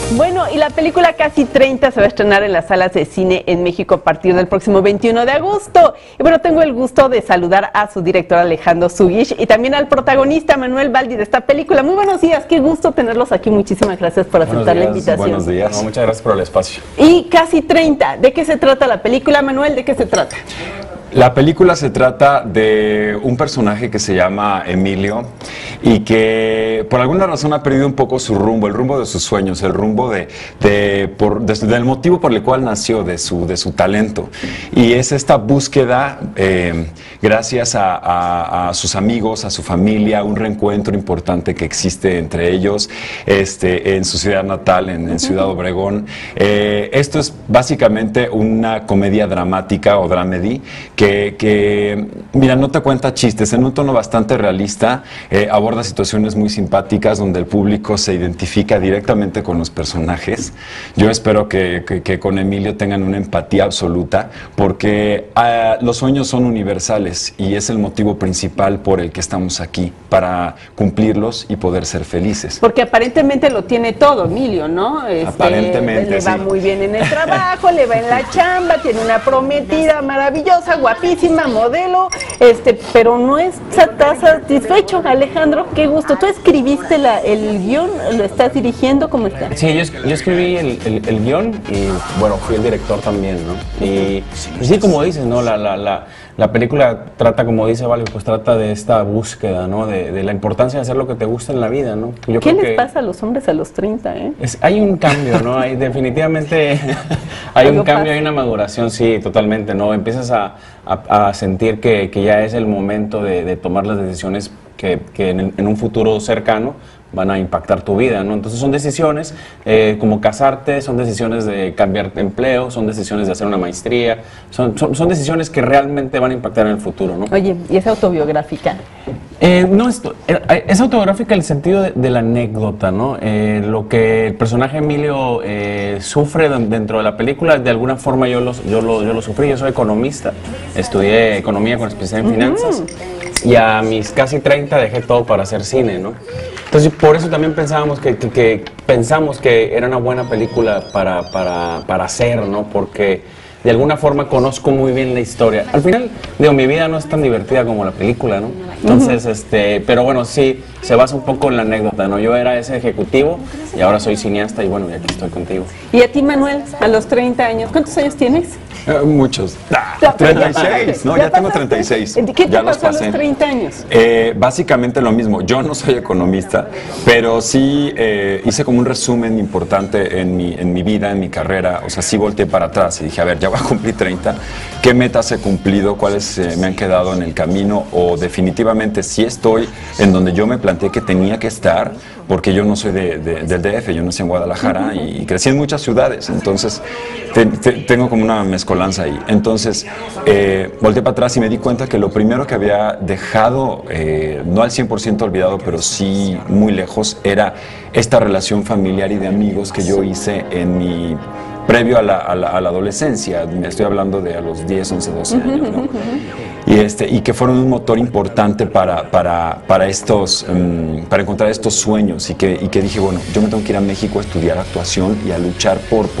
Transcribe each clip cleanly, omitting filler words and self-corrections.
Bueno, y la película Casi 30 se va a estrenar en las salas de cine en México a partir del próximo 21 de agosto. Y bueno, tengo el gusto de saludar a su director Alejandro Zúñiga y también al protagonista Manuel Baldi de esta película. Muy buenos días, qué gusto tenerlos aquí. Muchísimas gracias por aceptar la invitación. Buenos días. No, muchas gracias por el espacio. Y Casi 30, ¿de qué se trata la película, Manuel? ¿De qué se trata? La película se trata de un personaje que se llama Emilio y que por alguna razón ha perdido un poco su rumbo, el rumbo de sus sueños, el rumbo del motivo por el cual nació, de su talento. Y es esta búsqueda, gracias a sus amigos, a su familia, un reencuentro importante que existe entre ellos en su ciudad natal, en Ciudad Obregón. Esto es básicamente una comedia dramática o dramedy que, mira, no te cuenta chistes, en un tono bastante realista, aborda situaciones muy simpáticas donde el público se identifica directamente con los personajes. Yo espero que con Emilio tengan una empatía absoluta, porque los sueños son universales y es el motivo principal por el que estamos aquí, para cumplirlos y poder ser felices. Porque aparentemente lo tiene todo, Emilio, ¿no? Aparentemente, le va muy bien en el trabajo, le va en la chamba, tiene una prometida maravillosa, guapísima, modelo, pero no está satisfecho. Alejandro, qué gusto. ¿Tú escribiste el guión? ¿Lo estás dirigiendo? ¿Cómo está? Sí, yo escribí el guión y, bueno, fui el director también, ¿no? Y sí, como dices, ¿no? La película trata, como dice Vale, pues trata de esta búsqueda, ¿no? De la importancia de hacer lo que te gusta en la vida, ¿no? ¿Qué les pasa a los hombres a los 30, hay un cambio, ¿no? Hay definitivamente hay un cambio, hay una maduración, sí, totalmente, ¿no? Empiezas a sentir que ya es el momento de tomar las decisiones que en un futuro cercano van a impactar tu vida, ¿no? Entonces son decisiones como casarte, son decisiones de cambiar de empleo, son decisiones de hacer una maestría, son decisiones que realmente van a impactar en el futuro, ¿no? Oye, ¿y es autobiográfica? No, es autobiográfica en el sentido de la anécdota, ¿no? Lo que el personaje Emilio sufre dentro de la película, de alguna forma yo lo sufrí. Yo soy economista, estudié economía con especialidad en finanzas y a mis casi 30 dejé todo para hacer cine, ¿no? Entonces por eso también pensamos que era una buena película para hacer, ¿no? Porque de alguna forma conozco muy bien la historia. Al final, digo, mi vida no es tan divertida como la película, ¿no? Entonces, pero bueno, sí, se basa un poco en la anécdota, ¿no? Yo era ese ejecutivo y ahora soy cineasta y bueno, y aquí estoy contigo. ¿Y a ti, Manuel, a los 30 años? ¿Cuántos años tienes? Muchos. 36, no, ya tengo 36. ¿Qué te pasó a los 30 años? Básicamente lo mismo. Yo no soy economista, pero sí hice como un resumen importante en mi vida, en mi carrera. O sea, sí volteé para atrás y dije, a ver, ya voy a cumplir 30. ¿Qué metas he cumplido? ¿Cuáles me han quedado en el camino? O definitivamente sí estoy en donde yo me planteé que tenía que estar, porque yo no soy del DF, yo nací en Guadalajara y crecí en muchas ciudades. Entonces, tengo como una mezcolanza ahí. Entonces, volteé para atrás y me di cuenta que lo primero que había dejado, no al 100% olvidado, pero sí muy lejos, era esta relación familiar y de amigos que yo hice previo a la adolescencia. Me estoy hablando de a los 10, 11, 12 años, ¿no? Y que fueron un motor importante para encontrar estos sueños y que dije, bueno, yo me tengo que ir a México a estudiar actuación y a luchar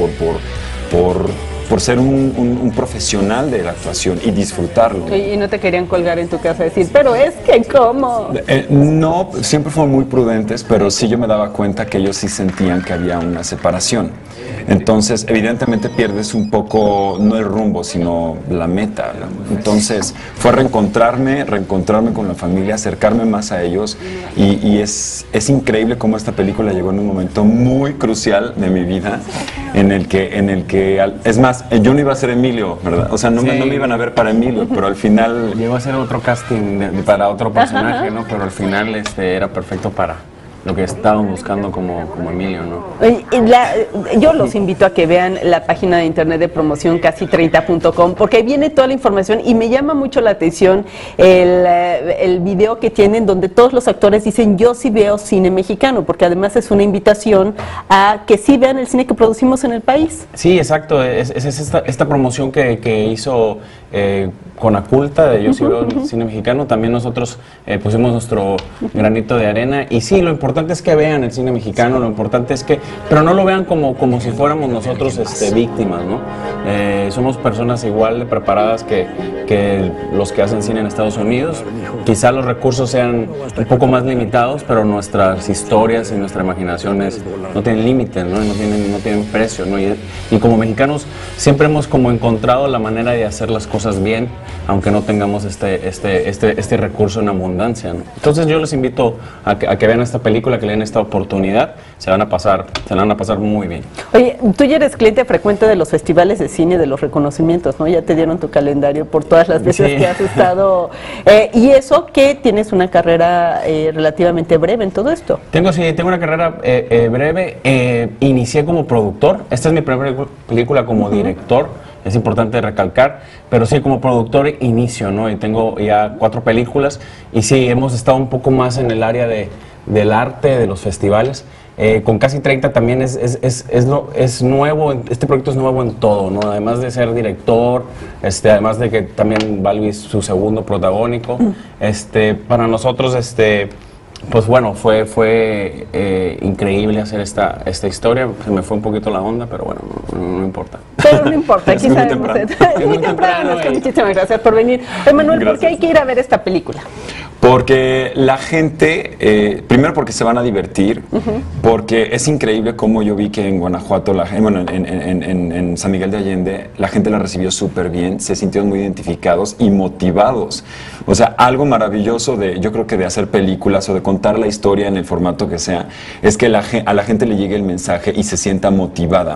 por ser un profesional de la actuación y disfrutarlo. Y no te querían colgar en tu casa y decir, pero es que ¿cómo? No, siempre fueron muy prudentes, pero sí yo me daba cuenta que ellos sí sentían que había una separación. Entonces, evidentemente pierdes un poco, no el rumbo, sino la meta. Entonces, fue reencontrarme con la familia, acercarme más a ellos y es increíble cómo esta película llegó en un momento muy crucial de mi vida, en el que es más, yo no iba a ser Emilio, ¿verdad? O sea, no me iban a ver para Emilio, pero al final... Yo iba a hacer otro casting para otro personaje, ¿no? Pero al final era perfecto para lo que estaban buscando como Emilio, ¿no? Yo los invito a que vean la página de internet de promoción casi30.com, porque ahí viene toda la información y me llama mucho la atención el video que tienen donde todos los actores dicen yo sí veo cine mexicano, porque además es una invitación a que sí vean el cine que producimos en el país. Sí, exacto, es esta promoción que hizo con Aculta, de Yo Sí Veo el Cine Mexicano, también nosotros pusimos nuestro granito de arena. Y sí, lo importante es que vean el cine mexicano, lo importante es que, pero no lo vean como si fuéramos nosotros víctimas, ¿no? Somos personas igual de preparadas que los que hacen cine en Estados Unidos. Quizá los recursos sean un poco más limitados, pero nuestras historias y nuestra imaginación no tienen límites, ¿no? No tienen precio, ¿no? Y como mexicanos siempre hemos como encontrado la manera de hacer las cosas bien, aunque no tengamos este recurso en abundancia, ¿no? Entonces yo les invito a que vean esta película, que le den esta oportunidad, se la van a pasar muy bien. Oye, tú ya eres cliente frecuente de los festivales de cine, de los reconocimientos, ¿no? Ya te dieron tu calendario por todas las veces que has estado, y eso que tienes una carrera relativamente breve en todo esto. Tengo una carrera breve, inicié como productor, esta es mi primera película como director. Es importante recalcar, pero sí, como productor inicio, ¿no? Y tengo ya 4 películas y sí, hemos estado un poco más en el área del arte, de los festivales. Con casi 30 también es nuevo, este proyecto es nuevo en todo, ¿no? Además de ser director, además de que también Balbi es su segundo protagónico, para nosotros, pues bueno, fue increíble hacer esta historia. Se me fue un poquito la onda, pero bueno, no importa. Pero no importa, aquí sabemos. Es muy temprano. Muchísimas gracias por venir. Emanuel, ¿por qué hay que ir a ver esta película? Porque la gente, primero porque se van a divertir, porque es increíble cómo yo vi que en Guanajuato, en San Miguel de Allende, la gente la recibió súper bien, se sintieron muy identificados y motivados. O sea, algo maravilloso yo creo que de hacer películas o de contar la historia en el formato que sea, es que a la gente le llegue el mensaje y se sienta motivada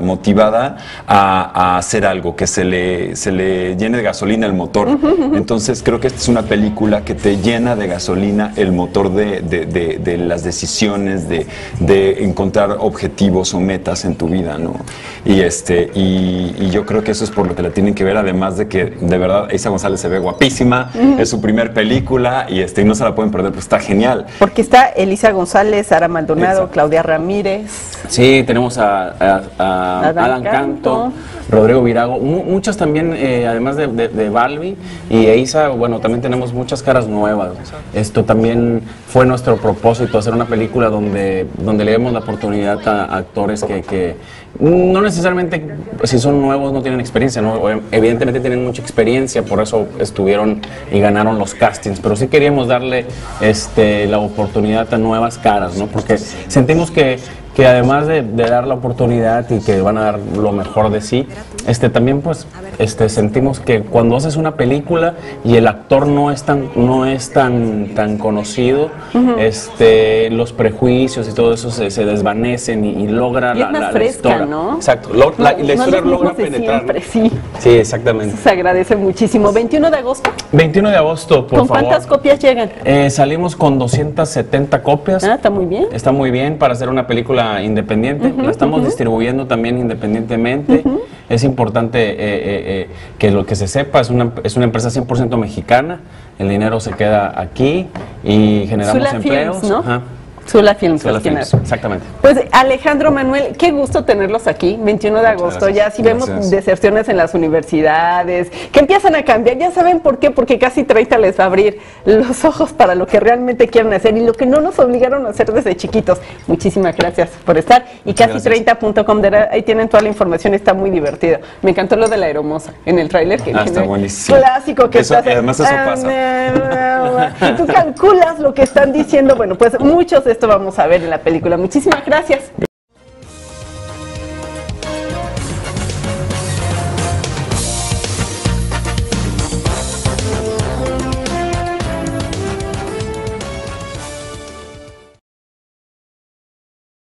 a hacer algo, que se le llene de gasolina el motor. Entonces creo que esta es una película que te llena de gasolina el motor de las decisiones, de encontrar objetivos o metas en tu vida, ¿no? Y yo creo que eso es por lo que la tienen que ver, además de que de verdad Eiza González se ve guapísima, es su primer película y no se la pueden perder, pues está genial. Porque está Eiza González, Sara Maldonado, Claudia Ramírez. Sí, tenemos a Adán Canto, Rodrigo Virago, muchas también, además de Balbi y Eiza, bueno, también tenemos muchas caras nuevas. Esto también fue nuestro propósito, hacer una película donde le demos la oportunidad a actores que no necesariamente, si son nuevos, no tienen experiencia, ¿no? Evidentemente tienen mucha experiencia, por eso estuvieron y ganaron los castings, pero sí queríamos darle la oportunidad a nuevas caras, ¿no? Porque sentimos que además de dar la oportunidad y que van a dar lo mejor de sí, también pues sentimos que cuando haces una película y el actor no es tan conocido, los prejuicios y todo eso se desvanecen y logra la historia, ¿no? Exacto, la historia logra penetrar. Siempre, sí. Sí, exactamente. Se agradece muchísimo. 21 de agosto. 21 de agosto, por favor. ¿Con cuántas copias llegan? Salimos con 270 copias. Está muy bien. Está muy bien para hacer una película independiente, la estamos distribuyendo también independientemente. Es importante que lo que se sepa, es una empresa 100% mexicana, el dinero se queda aquí y generamos Sula empleos. Films, ¿no? Sula Films, exactamente. Pues Alejandro, Manuel, qué gusto tenerlos aquí, 21 de agosto, ya si vemos deserciones en las universidades, que empiezan a cambiar, ya saben por qué, porque casi 30 les va a abrir los ojos para lo que realmente quieren hacer y lo que no nos obligaron a hacer desde chiquitos. Muchísimas gracias por estar y casi30.com, ahí tienen toda la información, está muy divertido. Me encantó lo de la Aeromoza en el tráiler que está buenísimo. Clásico que eso, además eso pasa. Y tú calculas lo que están diciendo, bueno, pues muchos de esto vamos a ver en la película. Muchísimas gracias.